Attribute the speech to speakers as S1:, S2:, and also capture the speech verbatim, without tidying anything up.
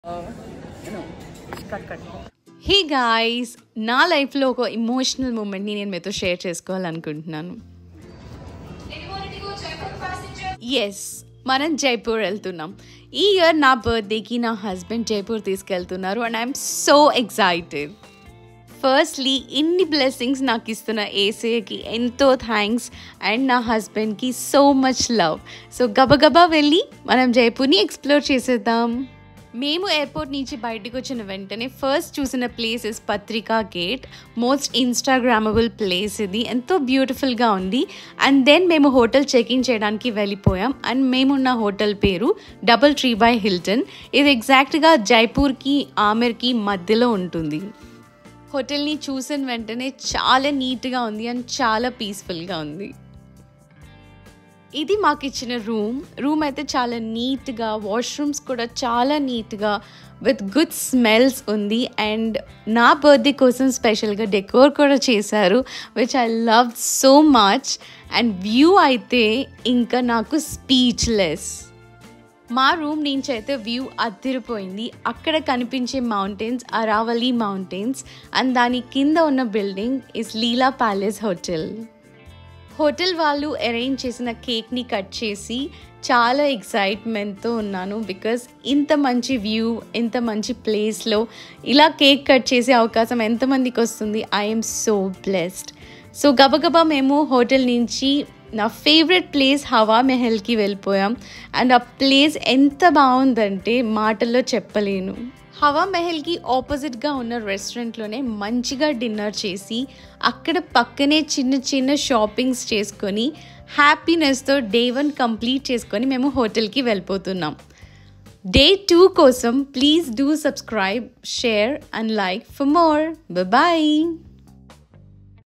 S1: Hey guys, నా లైఫ్లో ఒక ఎమోషనల్ మూమెంట్ని నేను మీతో షేర్ చేసుకోవాలనుకుంటున్నాను. ఎస్, మనం జైపూర్ వెళ్తున్నాం. ఈ ఇయర్ నా బర్త్డేకి నా హస్బెండ్ జైపూర్ తీసుకెళ్తున్నారు and I'm so excited. Firstly ఇన్ని బ్లెస్సింగ్స్ నాకు ఇస్తున్న ఏసీకి ఎంతో థ్యాంక్స్ అండ్ నా హస్బెండ్కి సో మచ్ లవ్. సో గబగబా వెళ్ళి మనం జైపూర్ని ఎక్స్ప్లోర్ చేసేద్దాం. మేము ఎయిర్పోర్ట్ నుంచి బయటకు వచ్చిన వెంటనే ఫస్ట్ చూసిన place is Patrika gate. Most instagrammable place ఇది, ఎంతో బ్యూటిఫుల్గా ఉంది. అండ్ దెన్ మేము హోటల్ చెక్ఇన్ చేయడానికి వెళ్ళిపోయాం. అండ్ మేమున్న హోటల్ పేరు డబుల్ ట్రీ బై హిల్టన్. ఇది ఎగ్జాక్ట్గా జైపూర్కి ఆమెర్కి మధ్యలో ఉంటుంది. హోటల్ని చూసిన వెంటనే చాలా నీట్గా ఉంది అండ్ చాలా పీస్ఫుల్గా ఉంది. ఇది మాకు ఇచ్చిన రూమ్. రూమ్ అయితే చాలా నీట్గా, వాష్రూమ్స్ కూడా చాలా నీట్గా విత్ గుడ్ స్మెల్స్ ఉంది. అండ్ నా బర్త్డే కోసం స్పెషల్గా డెకోర్ కూడా చేశారు, which I love so much. And view అయితే ఇంకా నాకు స్పీచ్లెస్. మా రూమ్ నుంచి అయితే వ్యూ అదిరిపోయింది. అక్కడ కనిపించే మౌంటైన్స్ అరావలి మౌంటైన్స్ అండ్ దాని కింద ఉన్న building is Leela palace hotel. Hotel వాళ్ళు అరేంజ్ చేసిన కేక్ని కట్ చేసి చాలా ఎక్సైట్మెంట్తో ఉన్నాను. బికాజ్ ఇంత మంచి వ్యూ, ఇంత మంచి ప్లేస్లో ఇలా కేక్ కట్ చేసే అవకాశం ఎంతమందికి వస్తుంది? I'm so blessed. సో గబగబా మేము హోటల్ నుంచి నా ఫేవరెట్ ప్లేస్ హవా మెహల్కి వెళ్ళిపోయాం. అండ్ ఆ ప్లేస్ ఎంత బాగుందంటే మాటల్లో చెప్పలేను. హవా మెహల్కి ఆపోజిట్గా ఉన్న రెస్టారెంట్లోనే మంచిగా డిన్నర్ చేసి అక్కడ పక్కనే చిన్న చిన్న షాపింగ్స్ చేసుకొని హ్యాపీనెస్తో డే వన్ కంప్లీట్ చేసుకొని మేము హోటల్కి వెళ్ళిపోతున్నాం. డే టూ కోసం please do subscribe, share and like for more. Bye.